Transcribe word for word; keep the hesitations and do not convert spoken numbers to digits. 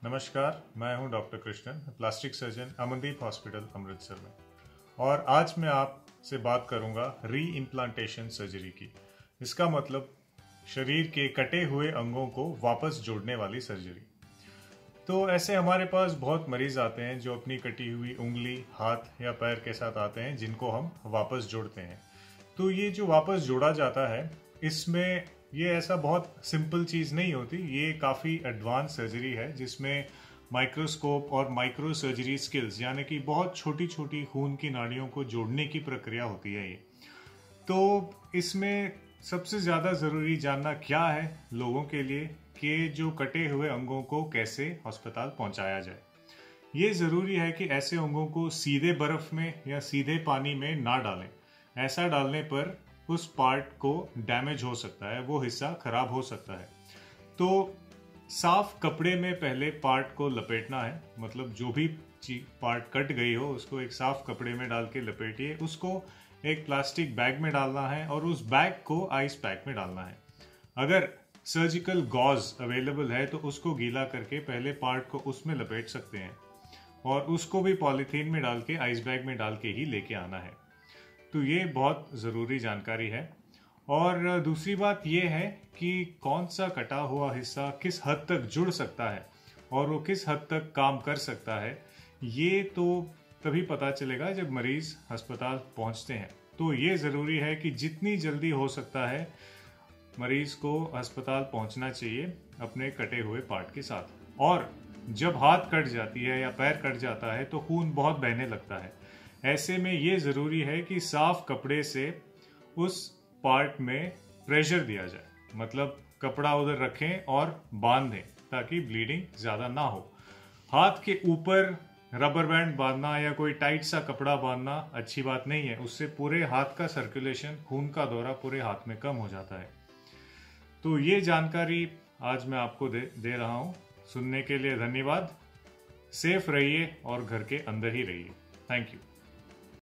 नमस्कार, मैं हूं doctor Krishnan, plastic surgeon Amandeep hospital Amritsar में। और आज मैं आपसे बात करूंगा री इम्प्लांटेशन सर्जरी की। इसका मतलब शरीर के कटे हुए अंगों को वापस जोड़ने वाली सर्जरी। तो ऐसे हमारे पास बहुत मरीज आते हैं जो अपनी कटी हुई उंगली, हाथ या पैर के साथ आते हैं, जिनको हम वापस जोड़ते हैं। तो ये जो वापस जोड़ा जाता है, इसमें ये ऐसा बहुत सिंपल चीज़ नहीं होती। ये काफ़ी एडवांस सर्जरी है जिसमें माइक्रोस्कोप और माइक्रो सर्जरी स्किल्स, यानी कि बहुत छोटी छोटी खून की नाड़ियों को जोड़ने की प्रक्रिया होती है ये। तो इसमें सबसे ज़्यादा ज़रूरी जानना क्या है लोगों के लिए कि जो कटे हुए अंगों को कैसे अस्पताल पहुंचाया जाए। ये ज़रूरी है कि ऐसे अंगों को सीधे बर्फ़ में या सीधे पानी में ना डालें। ऐसा डालने पर उस पार्ट को डैमेज हो सकता है, वो हिस्सा खराब हो सकता है। तो साफ कपड़े में पहले पार्ट को लपेटना है, मतलब जो भी पार्ट कट गई हो उसको एक साफ कपड़े में डाल के लपेटिए। उसको एक प्लास्टिक बैग में डालना है और उस बैग को आइस पैक में डालना है। अगर सर्जिकल गॉज अवेलेबल है तो उसको गीला करके पहले पार्ट को उसमें लपेट सकते हैं और उसको भी पॉलीथीन में डाल के आइस बैग में डाल के ही लेके आना है। तो ये बहुत ज़रूरी जानकारी है। और दूसरी बात ये है कि कौन सा कटा हुआ हिस्सा किस हद तक जुड़ सकता है और वो किस हद तक काम कर सकता है, ये तो तभी पता चलेगा जब मरीज अस्पताल पहुंचते हैं। तो ये ज़रूरी है कि जितनी जल्दी हो सकता है मरीज को अस्पताल पहुंचना चाहिए अपने कटे हुए पार्ट के साथ। और जब हाथ कट जाती है या पैर कट जाता है तो खून बहुत बहने लगता है। ऐसे में ये ज़रूरी है कि साफ कपड़े से उस पार्ट में प्रेशर दिया जाए, मतलब कपड़ा उधर रखें और बांध दें ताकि ब्लीडिंग ज़्यादा ना हो। हाथ के ऊपर रबर बैंड बांधना या कोई टाइट सा कपड़ा बांधना अच्छी बात नहीं है। उससे पूरे हाथ का सर्कुलेशन, खून का दौरा पूरे हाथ में कम हो जाता है। तो ये जानकारी आज मैं आपको दे, दे रहा हूँ। सुनने के लिए धन्यवाद। सेफ रहिए और घर के अंदर ही रहिए। Thank you.